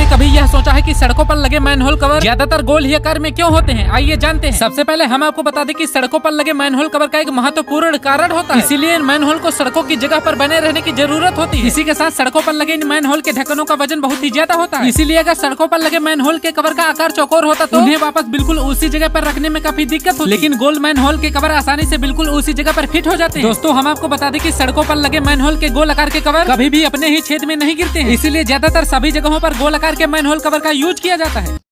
कभी यह सोचा है कि सड़कों पर लगे मैनहोल कवर ज्यादातर गोल ही आकार में क्यों होते हैं? आइए जानते हैं। सबसे पहले हम आपको बता दें कि सड़कों पर लगे मैनहोल कवर का एक महत्वपूर्ण कारण होता है, इसीलिए इन मैनहोल को सड़कों की जगह पर बने रहने की जरूरत होती है। इसी के साथ सड़कों पर लगे इन मैनहोल के ढक्कनों का वजन बहुत ही ज्यादा होता है, इसीलिए अगर सड़कों पर लगे मैनहोल के कवर का आकार चौकोर होता तो उन्हें वापस बिल्कुल उसी जगह पर रखने में काफी दिक्कत होती। लेकिन गोल मैनहोल के कवर आसानी से बिल्कुल उसी जगह पर फिट हो जाते हैं। दोस्तों, हम आपको बता दें कि सड़कों पर लगे मैनहोल के गोल आकार के कवर कभी भी अपने ही छेद में नहीं गिरते हैं, इसीलिए ज्यादातर सभी जगहों पर गोल आकार के मैनहोल कवर का यूज किया जाता है।